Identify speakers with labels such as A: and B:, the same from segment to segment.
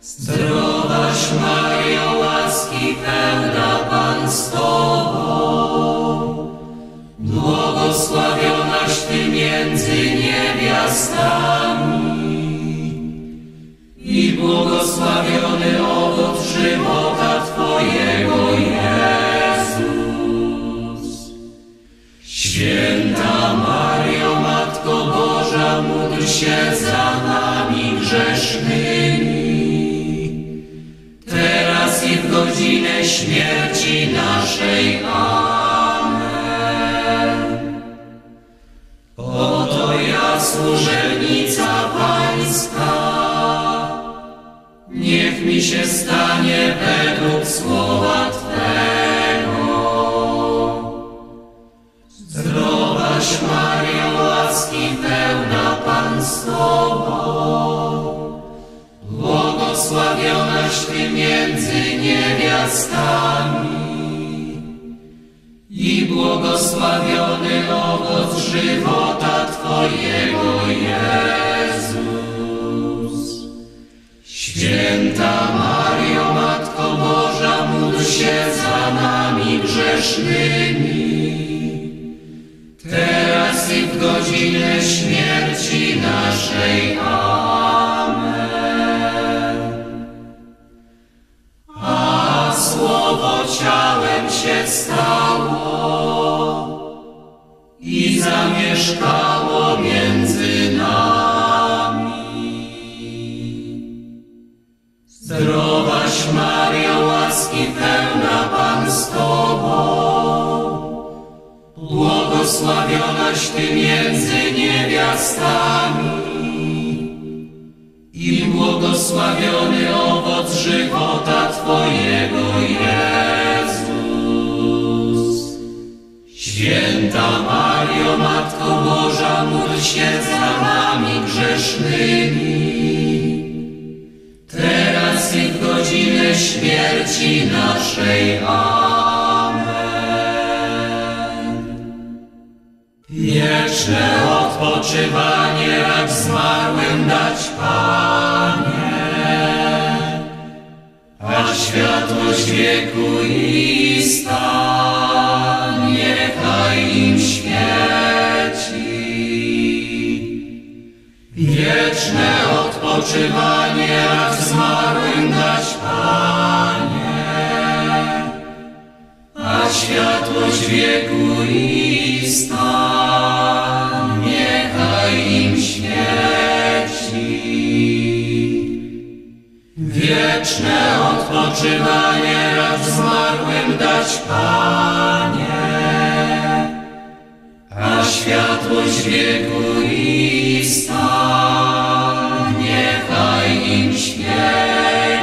A: Zdrowaś Maryjo, łaski pełna, Pan z Tobą, błogosławionaś Ty między niewiastami i błogosławiony owoc żywota Twojego, Jezus. Święta Maryjo, Matko Boża, módl się za nami grzesznymi, teraz i w godzinę śmierci naszej. Amen. Oto ja, służebnica Pańska, niech mi się stanie według słowa Twego. Zdrowaś Maryjo, łaski pełna, Pan z Tobą, błogosławionaś Ty między niewiastami i błogosławiony owoc żywota Twojego, Jezus. Święta Maryjo, Matko Boża, módl się za nami grzesznymi, teraz i w godzinę śmierci naszej. A Słowo ciałem się stało i zamieszkało między nami. Zdrowaś Maryjo, łaski pełna, Pan z Tobą, błogosławionaś Ty między niewiastami i błogosławiony owoc żywota Twojego, Jezus. Święta Maryjo, Matko Boża, módl się za nami grzesznymi, teraz i w godzinę śmierci naszej. Wieczne odpoczywanie racz zmarłym dać, Panie, a światłość wieku ista niechaj im świeci. Wieczne odpoczywanie racz zmarłym dać, Panie, a światłość wieku ista niechaj im świeci. Wieczne odpoczywanie racz zmarłym dać, Panie, a światłość wieku ista niechaj im świeci.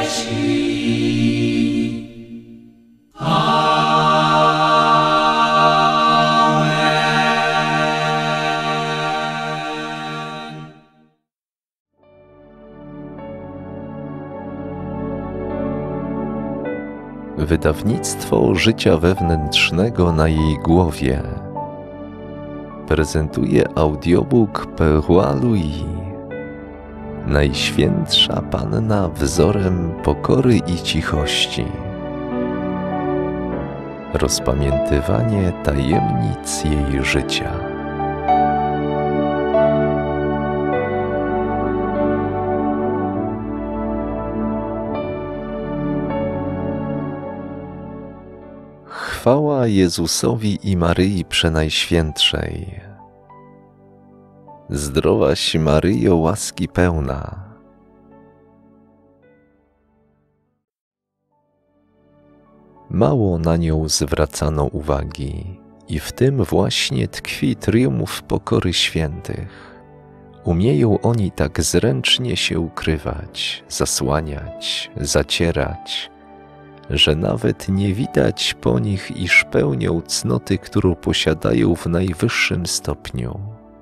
B: Wydawnictwo Życia Wewnętrznego na jej głowie prezentuje audiobook Perroi Louis, Najświętsza Panna wzorem pokory i cichości. Rozpamiętywanie tajemnic jej życia. Chwała Jezusowi i Maryi Przenajświętszej. Zdrowaś Maryjo, łaski pełna. Mało na nią zwracano uwagi i w tym właśnie tkwi triumf pokory świętych. Umieją oni tak zręcznie się ukrywać, zasłaniać, zacierać, że nawet nie widać po nich, iż pełnią cnoty, którą posiadają w najwyższym stopniu.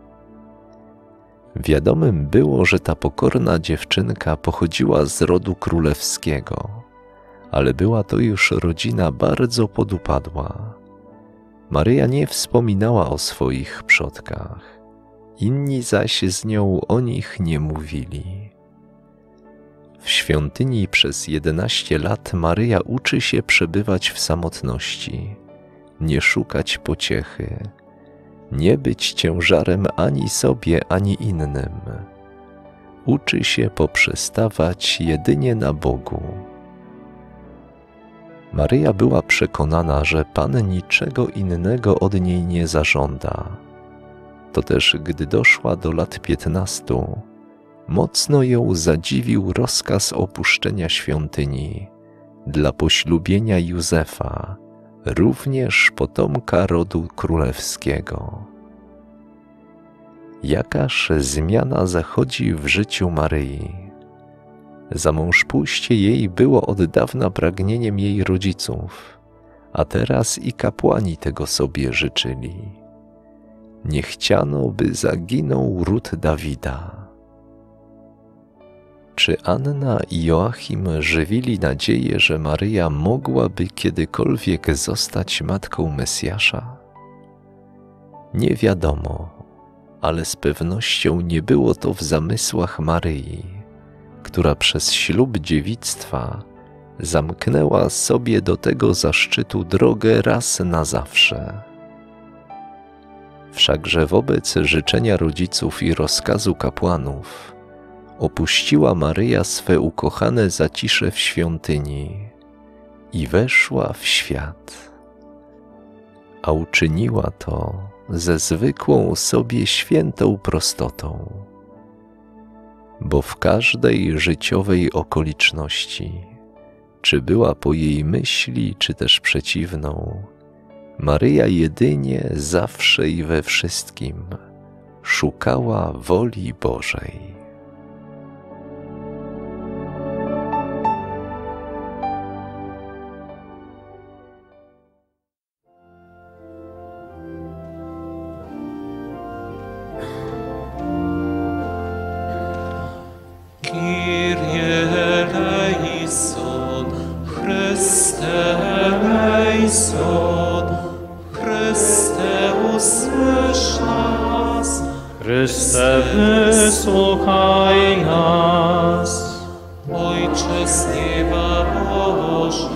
B: Wiadomym było, że ta pokorna dziewczynka pochodziła z rodu królewskiego, ale była to już rodzina bardzo podupadła. Maryja nie wspominała o swoich przodkach, inni zaś z nią o nich nie mówili. W świątyni przez 11 lat Maryja uczy się przebywać w samotności, nie szukać pociechy, nie być ciężarem ani sobie, ani innym. Uczy się poprzestawać jedynie na Bogu. Maryja była przekonana, że Pan niczego innego od niej nie zażąda. To też, gdy doszła do lat 15, mocno ją zadziwił rozkaz opuszczenia świątyni dla poślubienia Józefa, również potomka rodu królewskiego. Jakaż zmiana zachodzi w życiu Maryi. Zamążpójście jej było od dawna pragnieniem jej rodziców, a teraz i kapłani tego sobie życzyli. Nie chciano, by zaginął ród Dawida. Czy Anna i Joachim żywili nadzieję, że Maryja mogłaby kiedykolwiek zostać matką Mesjasza? Nie wiadomo, ale z pewnością nie było to w zamysłach Maryi, która przez ślub dziewictwa zamknęła sobie do tego zaszczytu drogę raz na zawsze. Wszakże wobec życzenia rodziców i rozkazu kapłanów opuściła Maryja swe ukochane zacisze w świątyni i weszła w świat. A uczyniła to ze zwykłą sobie świętą prostotą, bo w każdej życiowej okoliczności, czy była po jej myśli, czy też przeciwną, Maryja jedynie, zawsze i we wszystkim szukała woli Bożej.
A: Kyrie eleison, Chryste eleison, Chryste usłysz nas.
C: Chryste, wysłuchaj nas.
A: Ojcze z nieba Boży,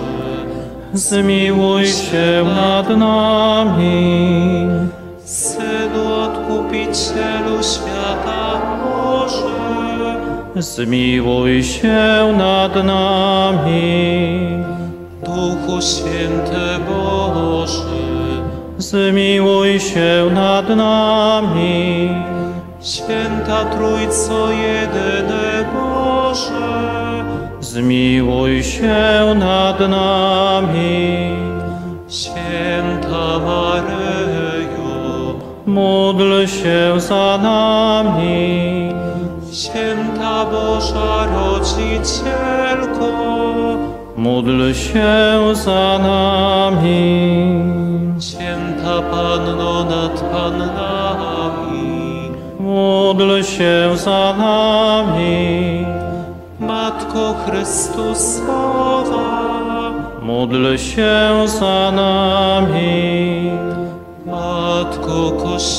C: Zmiłuj się nad nami.
A: Synu Odkupicielu świata Boży,
C: Zmiłuj się nad nami.
A: Duchu Święty Boży,
C: Zmiłuj się nad nami.
A: Święta Trójco jedyny Boże,
C: Zmiłuj się nad nami.
A: Święta Maryjo,
C: Módl się za nami.
A: Święta Boża Rodzicielko,
C: Módl się za nami.
A: Święta Panno nad Pannami,
C: Módl się za nami.
A: Matko Chrystusowa,
C: Módl się za nami.
A: Matko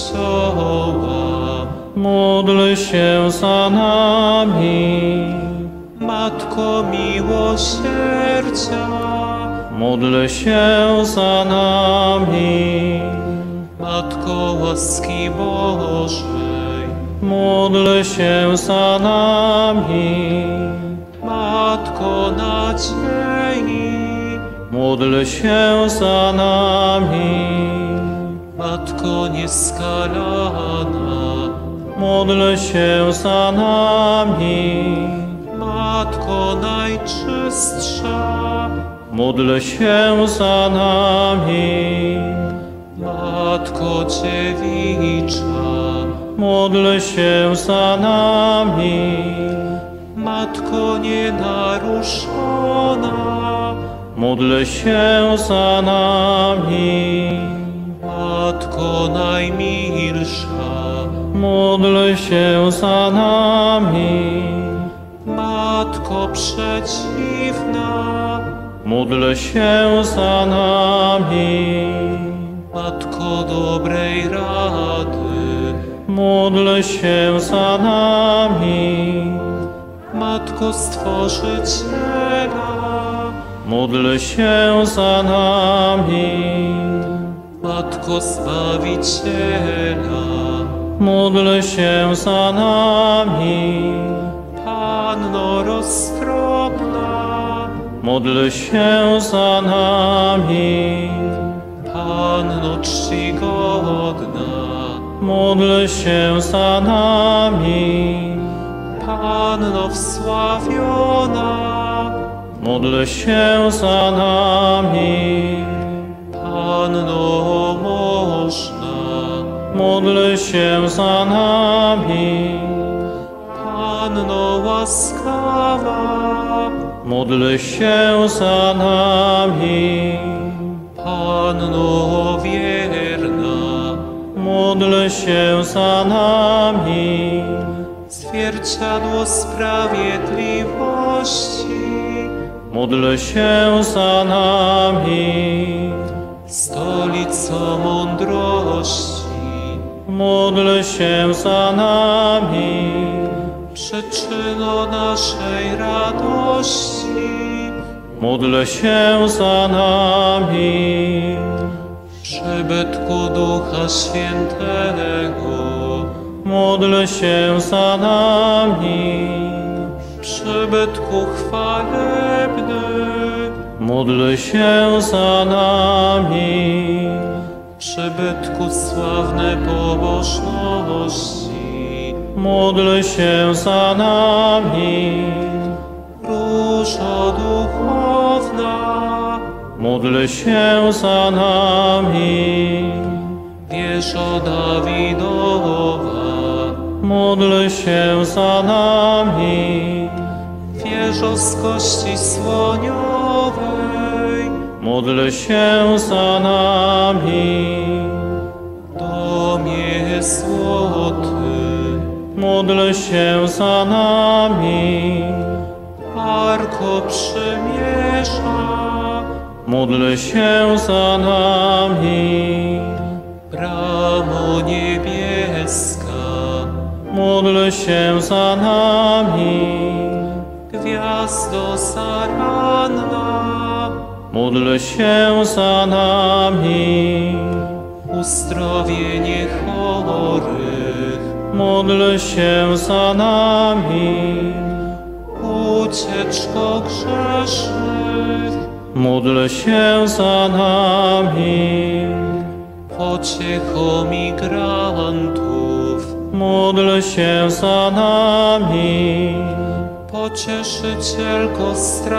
A: Kościoła,
C: Módl się za nami.
A: Matko miłosierdzia,
C: Módl się za nami.
A: Matko łaski Bożej,
C: Módl się za nami.
A: Matko nadziei,
C: Módl się za nami.
A: Matko nieskalana,
C: Módl się za nami.
A: Matko najczystsza,
C: Módl się za nami.
A: Matko dziewicza,
C: Módl się za nami.
A: Matko nienaruszona,
C: Módl się za nami.
A: Matko najmilsza,
C: Módl się za nami.
A: Matko przeciwna,
C: Módl się za nami.
A: Matko dobrej rady,
C: Módl się za nami.
A: Matko Stworzyciela,
C: módl się za nami.
A: Matko Zbawiciela,
C: Módl się za nami.
A: Panno roztropna,
C: Módl się za nami.
A: Panno czcigodna,
C: Módl się za nami.
A: Panno wsławiona,
C: Módl się za nami.
A: Panno można,
C: Módl się za nami.
A: Panno łaskawa,
C: Módl się za nami.
A: Panno wierna,
C: Módl się za nami.
A: zwierciadło sprawiedliwości,
C: Módl się za nami.
A: stolico mądrości,
C: Módl się za nami.
A: przyczyno naszej radości,
C: Módl się za nami.
A: przybytku Ducha Świętego,
C: Módl się za nami.
A: przybytku chwalebny,
C: Módl się za nami.
A: przybytku sławnej pobożności,
C: Módl się za nami.
A: Różo duchowna,
C: Módl się za nami.
A: wieżo Dawidowa,
C: Módl się za nami.
A: wieżo z kości słoniowej,
C: Módl się za nami.
A: domie złoty,
C: Módl się za nami.
A: Arko Przymierza,
C: Módl się za nami.
A: bramo niebieska,
C: Módl się za nami.
A: gwiazdo zaranna,
C: Módl się za nami.
A: uzdrowienie chorych,
C: Módl się za nami.
A: ucieczko grzesznych,
C: Módl się za nami.
A: pociecho migrantów,
C: Módl się za nami.
A: pocieszycielko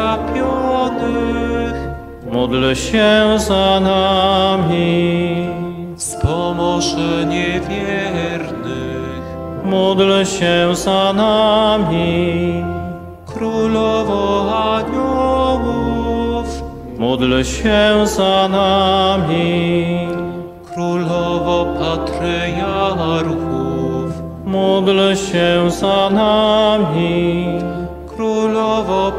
A: strapionych,
C: Módl się za nami.
A: wspomoże niewiernych,
C: Módl się za nami.
A: królowo aniołów,
C: Módl się za nami.
A: królowo patriarchów,
C: Módl się za nami.
A: królowo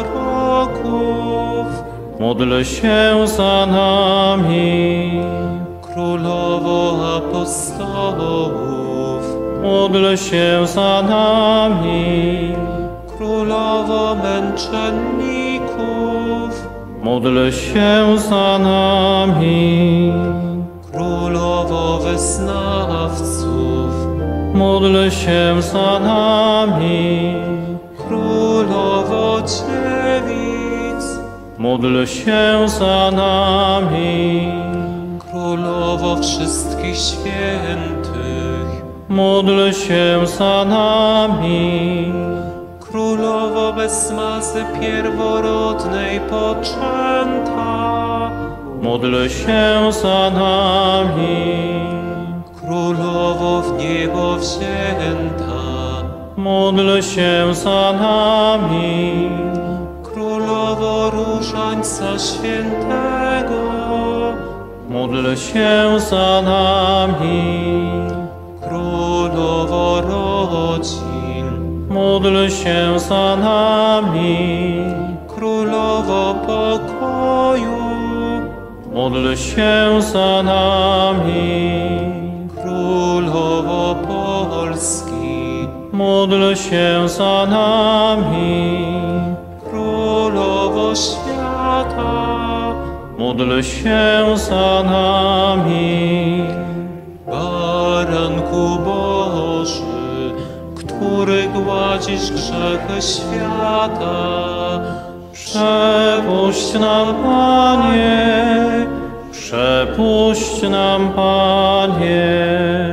A: proroków,
C: Módl się za nami.
A: królowo apostołów,
C: Módl się za nami.
A: królowo męczenników,
C: Módl się za nami.
A: królowo wyznawców,
C: Módl się za nami.
A: królowo dziewic,
C: Módl się za nami.
A: królowo wszystkich świętych,
C: Módl się za nami.
A: królowo bez mazy pierworodnej poczęta,
C: Módl się za nami.
A: królowo w niebo wzięta,
C: Módl się za nami.
A: królowo różańca świętego,
C: Módl się za nami.
A: królowo rodzin,
C: Módl się za nami.
A: królowo pokoju,
C: Módl się za nami.
A: królowo Polski,
C: módl się za nami.
A: Królowo świata,
C: Módl się za nami.
A: Baranku Boży, który gładzisz grzechy świata,
C: Przepuść nam, Panie, przepuść nam, Panie.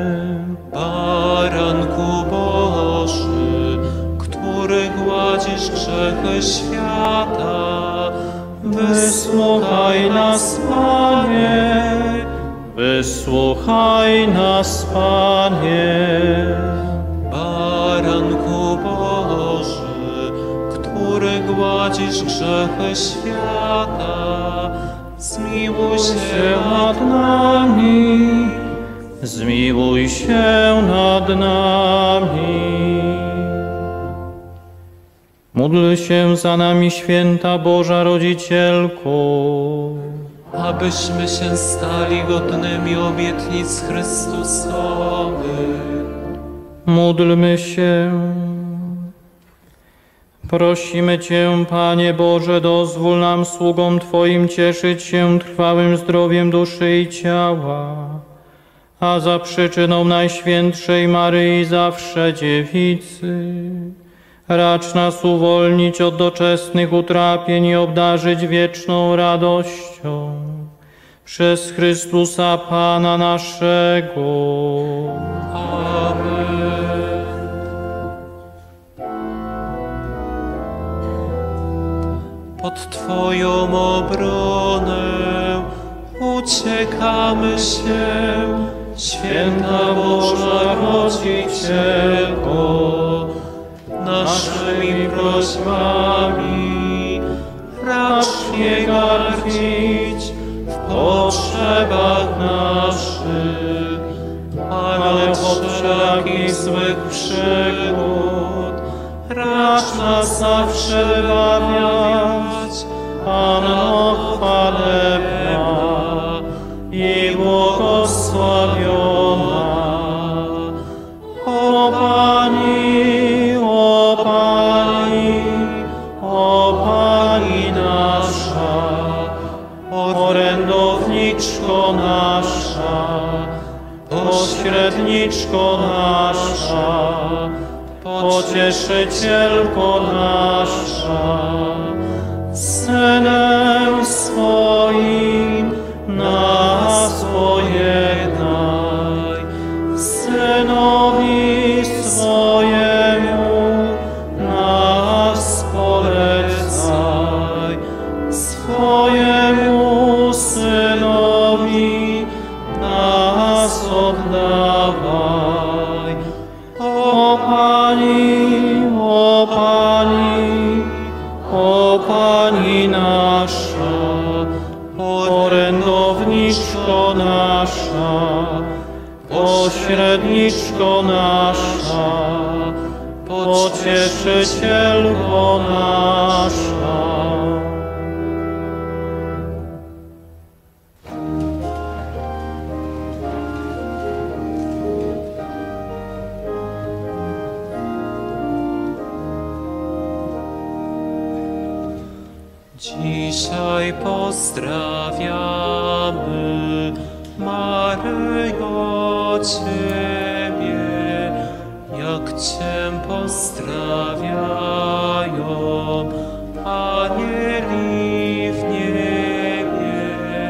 A: Baranku Boży, który gładzisz grzechy świata,
C: Wysłuchaj nas, Panie, wysłuchaj nas, Panie.
A: Baranku Boży, który gładzisz grzechy świata, zmiłuj się
C: nad nami, zmiłuj się nad nami. Módl się za nami, święta Boża Rodzicielko.
A: abyśmy się stali godnymi obietnic Chrystusowych.
C: Módlmy się. Prosimy Cię, Panie Boże, dozwól nam, sługom Twoim, cieszyć się trwałym zdrowiem duszy i ciała, a za przyczyną Najświętszej Maryi zawsze Dziewicy, racz nas uwolnić od doczesnych utrapień i obdarzyć wieczną radością. Przez Chrystusa Pana naszego.
A: Amen. Pod Twoją obronę uciekamy się, święta Boża Rodzicielko. Naszymi prośbami racz nie gardzić w potrzebach naszych, ale od wszelakich złych przygód racz nas zawsze wybawiać. Panno chwalebna i błogosławiona. O Pani, o Pani, o Pani nasza, orędowniczko nasza, pośredniczko nasza, pocieszycielko nasza, Synem swoim nas pojednaj, Synowi swojemu nas polecaj, swojemu Synowi nas oddawaj. O Pani, o Pani, o Pani nasza, orędowniczko nasza, pośredniczko nasza, pocieszycielko nasza. Dzisiaj pozdrawiamy, Maryjo, Ciebie, jak Cię pozdrawiają anieli w niebie.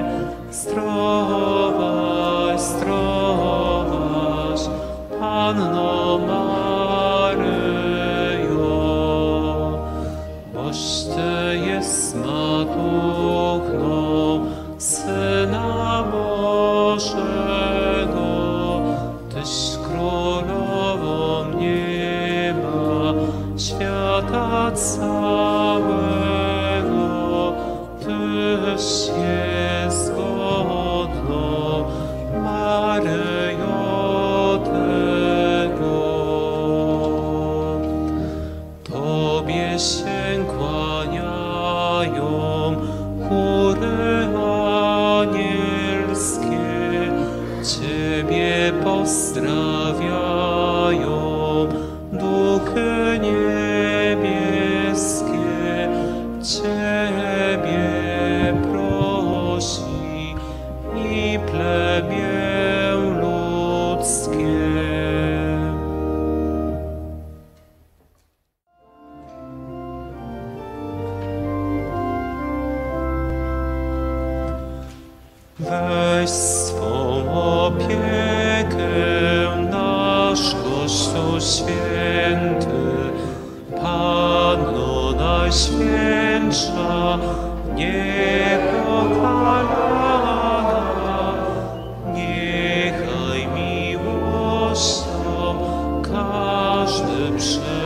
A: Zdrowaś, zdrowaś, Panno Maryjo, boś Ty jest matką Syna Bożego, Tyś królową nieba, świata całego, Tyś jest godną, Maryjo, tego. Tobie się kłaniają chóry anielskie, Ciebie pozdrawiają
D: Weź swą opiekę nasz Kościół święty, Panno Najświętsza, niepokalana, niechaj miłością każdy